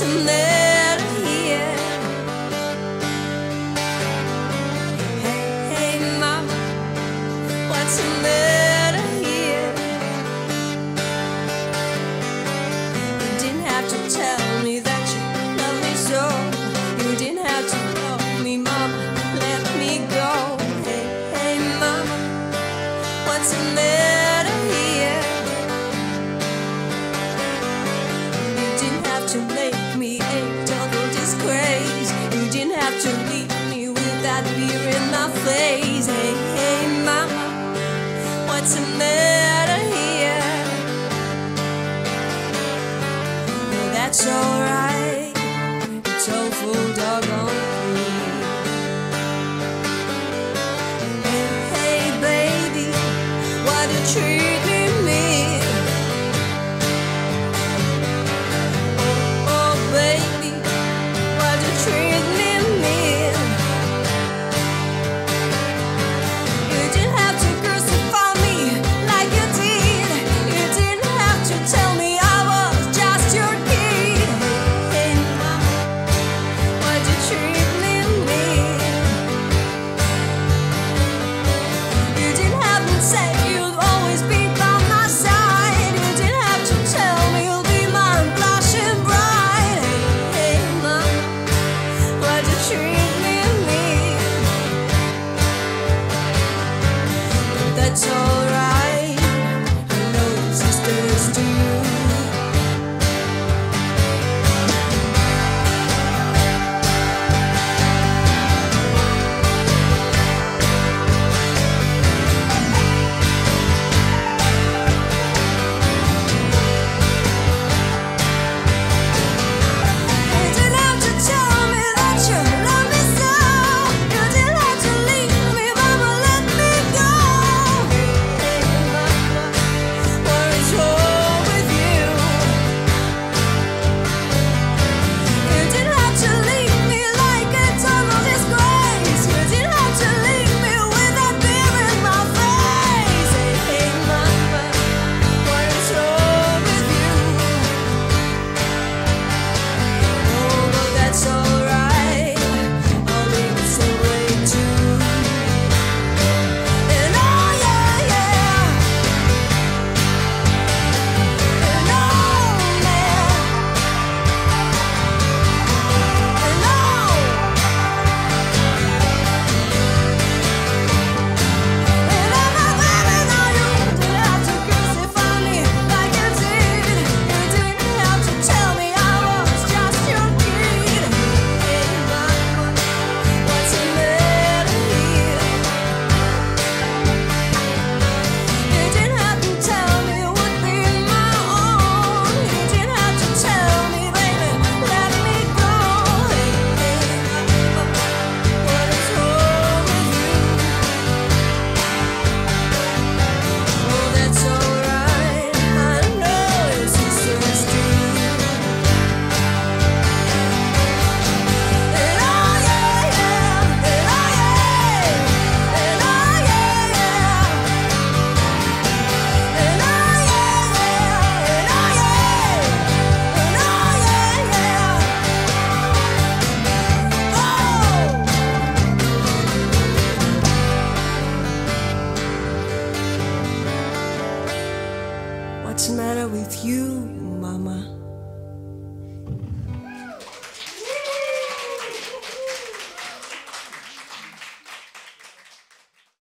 What's the matter here? Hey, hey, mama, what's the matter here? You didn't have to tell me that you love me so. You didn't have to love me, mama, let me go. Hey, hey, mama, what's the matter here? You didn't have to make me a total disgrace. You didn't have to leave me with that fear in my face. Hey, hey, mama, what's the matter here? Well, that's alright, it's awful doggone free. Hey, hey, baby, why do you treat me mean? Oh, baby, why do you treat me mean? You didn't have to crucify me like you did. You didn't have to tell me I was just your kid. Hey, mama, why do you treat me mean? You didn't have to say you'd always be by my side. You didn't have to tell me you'll be my blushing bride. Hey, hey, mama, why do you treat me mean? That's alright, I know your sisters do. You didn't have to tell me that you love me so. You didn't have to leave me, mama, let me go. Hey, mama, what is wrong with you? You didn't have to leave me like a total disgrace. You didn't have to leave me with that fear in my face. Hey, hey, mama, what is wrong with you? Oh, but that's alright, I'll leave it so way too. And oh yeah, yeah, and oh man, and oh, and I'm a baby now. You didn't have to crucify me like you did. You didn't have to tell me I was just your kid. Hey, mama, what's the matter here? You didn't have to tell me you would be my own. You didn't have to tell me, baby, let me go. Hey, hey, mama, what is wrong with you? Oh, that's alright, I know your sisters do. And oh yeah, yeah, and oh yeah, and oh yeah, yeah, and oh yeah, yeah, and oh yeah, and oh yeah, yeah. Oh, what's the matter with you, mama?